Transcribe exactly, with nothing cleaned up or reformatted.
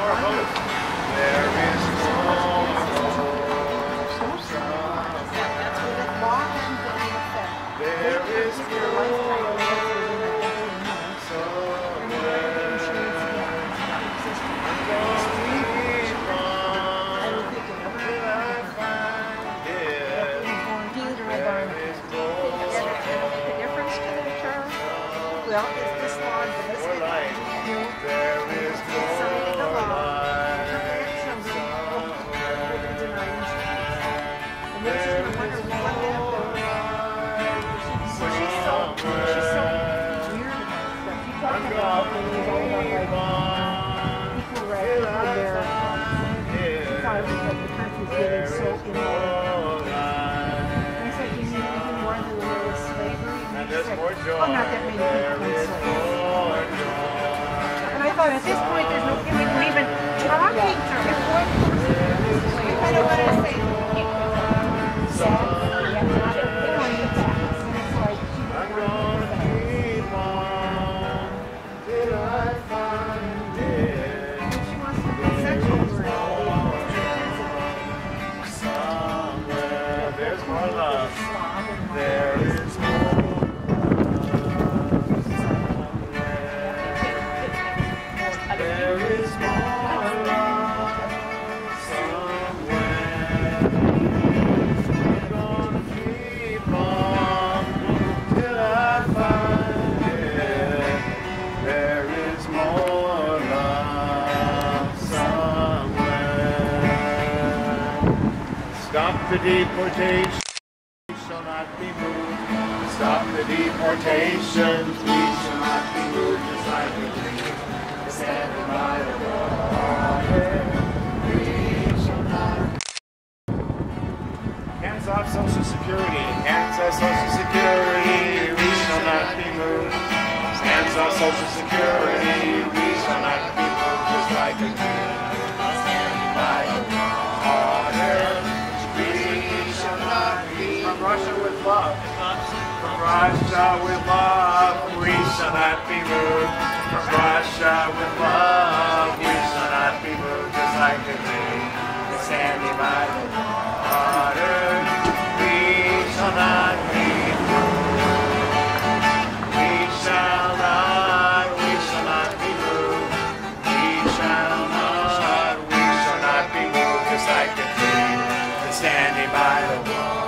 Well, is this law divisible? There is more the law. And this is the wonder what happened. So she's so, she's so weird about stuff. She talked about things all about like equal rights in America. She thought it was like the country's getting so immoral. And I said, do you need anything more than the way of slavery? And he said, oh, not that many people in slavery. And I thought at this point there's no point in even talking to her. You kind of want to say, so, yeah, not it. They don't need that. And it's like, she's going to keep on till I find it. And she wants to be sexual somewhere there's more love. There is more. Stop the deportation, we shall not be moved. Stop the deportations, we shall not be moved. Just like a tree, standing by the water, we shall not. Hands off Social Security, hands off Social Security, we shall not be moved. Hands off Social Security, we shall not be moved. Just like a tree, standing by the water. From Russia with love, from Russia with love, we shall not be moved. From Russia with love, we shall not be moved. Just like a tree standing by the water, we shall not be moved. We shall not, we shall not be moved. We shall not, we shall not be moved. Just like a tree standing by the water.